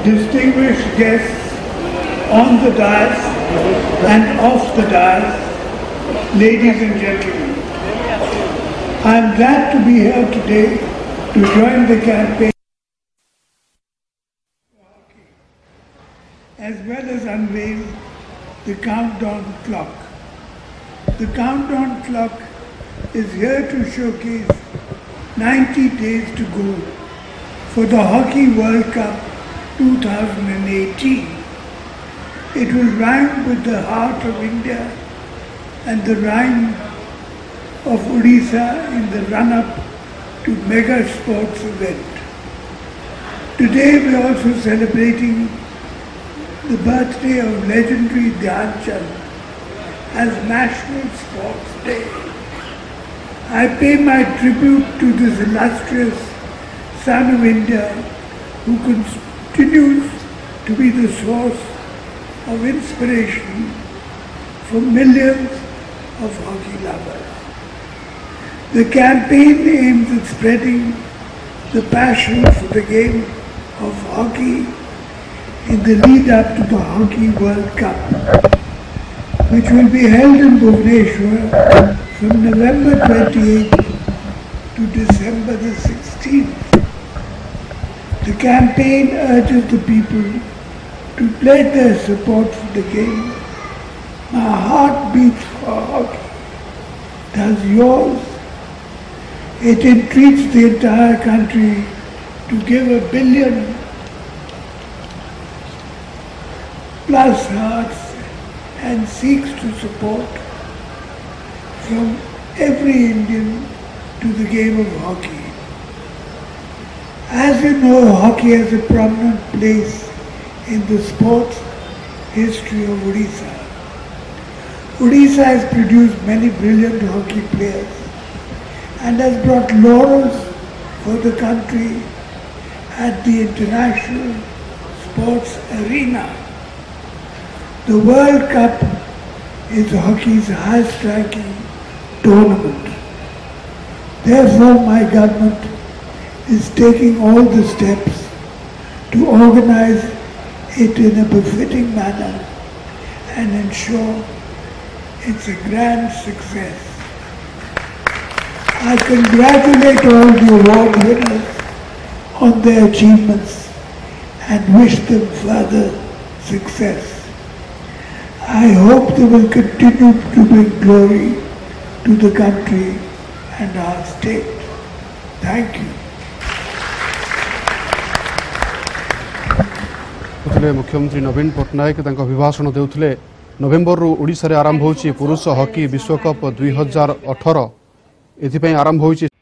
distinguished guests on the dais and off the dais, ladies and gentlemen. I am glad to be here today to join the campaign as well as unveil the countdown clock. The countdown clock is here to showcase 90 days to go for the Hockey World Cup 2018. It will rhyme with the heart of India and the rhyme of Odisha in the run-up to mega sports event. Today we are also celebrating the birthday of legendary Dhyan Chand as National Sports Day. I pay my tribute to this illustrious son of India who continues to be the source of inspiration for millions of hockey lovers. The campaign aims at spreading the passion for the game of hockey in the lead up to the Hockey World Cup, which will be held in Bhubaneswar from November 28th to December the 16th. The campaign urges the people to pledge their support for the game. My heart beats for hockey. Does yours? It entreats the entire country to give $1 billion plus hearts and seeks to support from every Indian to the game of hockey. As you know, hockey has a prominent place in the sports history of Odisha. Odisha has produced many brilliant hockey players and has brought laurels for the country at the international sports arena. The World Cup is hockey's highest ranking tournament. Therefore, my government is taking all the steps to organize it in a befitting manner and ensure it's a grand success. I congratulate all the award winners on their achievements and wish them further success. I hope they will continue to bring glory to the country and our state. Thank you. मुख्यमंत्री नवीन पट्टनायक अभिभाषण देउथिले नवेम्बर ओडिशा रे आरंभ होछि पुरुष hockey विश्वकप 2018 एथिपई आरंभ होछि